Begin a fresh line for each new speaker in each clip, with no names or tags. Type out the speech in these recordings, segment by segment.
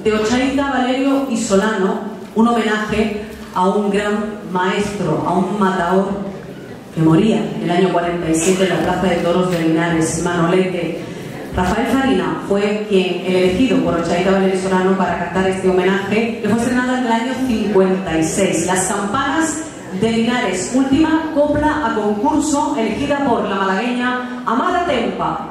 de Ochaita Valerio y Solano, un homenaje a un gran maestro, a un matador que moría en el año 47 en la Plaza de Toros de Linares, Manolete. Rafael Farina fue quien elegido por Ochaita Valerio y Solano para cantar este homenaje, que fue estrenado en el año 56. Las campanas de Linares, última copla a concurso elegida por la malagueña Amara Tempa.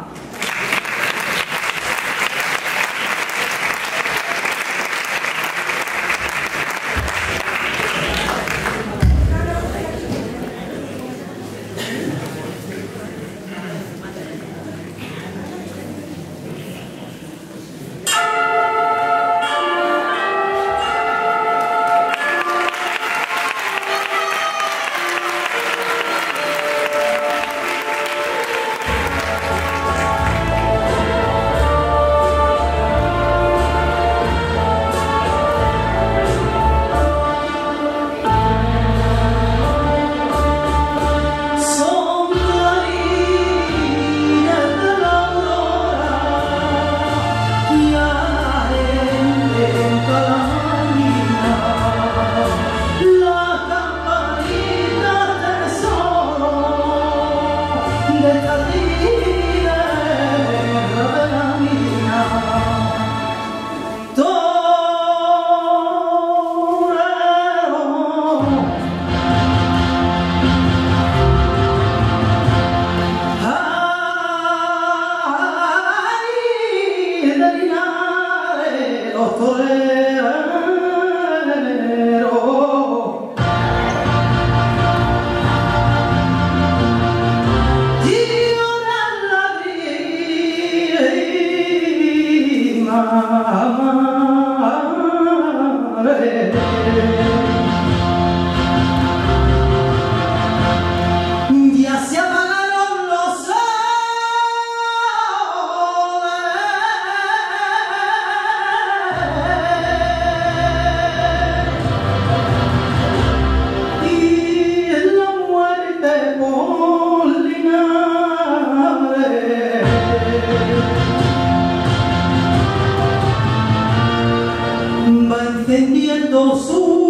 Encendiendo su